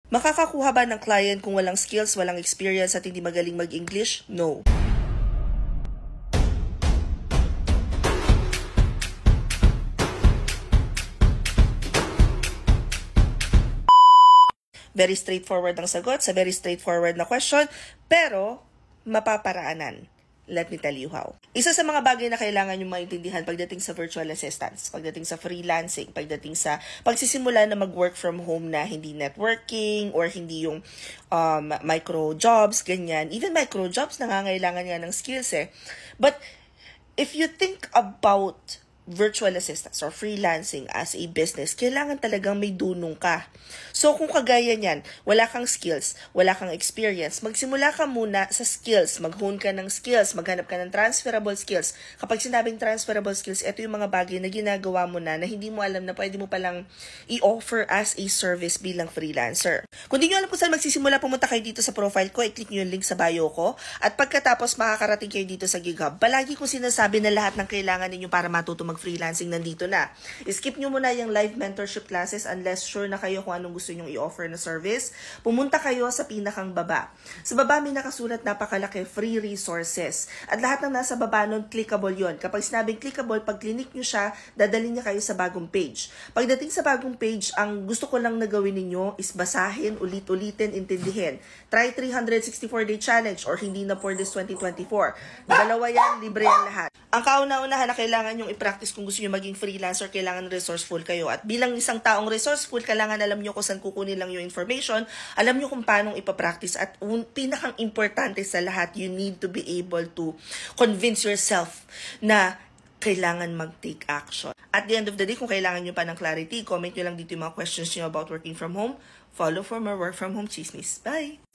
Makakakuha ba ng client kung walang skills, walang experience at hindi magaling mag-English? No. Very straightforward ang sagot sa very straightforward na question, pero mapaparaanan. Let me tell you how. Isa sa mga bagay na kailangan yung maintindihan pagdating sa virtual assistants, pagdating sa freelancing, pagdating sa pagsisimula na mag-work from home na hindi networking or hindi yung micro jobs, ganyan. Even micro jobs, nangangailangan nga ng skills eh. But if you think about virtual assistants or freelancing as a business, kailangan talagang may dunong ka. So, kung kagaya niyan, wala kang skills, wala kang experience, magsimula ka muna sa skills, mag-hone ka ng skills, maghanap ka ng transferable skills. Kapag sinabing transferable skills, ito yung mga bagay na ginagawa mo na hindi mo alam na pwede mo palang i-offer as a service bilang freelancer. Kung di nyo alam kung saan magsisimula, pumunta kayo dito sa profile ko, i-click nyo yung link sa bio ko, at pagkatapos makakarating kayo dito sa GigHub. Palagi kong sinasabi na lahat ng kailangan ninyo para matuto freelancing nandito na. Skip nyo muna yung live mentorship classes unless sure na kayo kung anong gusto nyong i-offer na service. Pumunta kayo sa pinakang baba. Sa baba may nakasulat napakalaki free resources. At lahat ng nasa baba nun, clickable yon. Kapag sinabing clickable, pag click nyo siya, dadalhin niya kayo sa bagong page. Pagdating sa bagong page, ang gusto ko lang na gawin ninyo is basahin, ulit-ulitin, intindihin. Try 364-day challenge or hindi na for this 2024. Dalawa yan, libre yan lahat. Ang kauna-unahan na kailangan nyong i-practice kung gusto nyo maging freelancer, kailangan resourceful kayo. At bilang isang taong resourceful, kailangan alam nyo kung saan kukunin lang yung information, alam nyo kung paano ipapractice. At pinakang importante sa lahat, you need to be able to convince yourself na kailangan mag-take action. At the end of the day, kung kailangan nyo pa ng clarity, comment nyo lang dito yung mga questions nyo about working from home. Follow for more work from home chismis. Bye!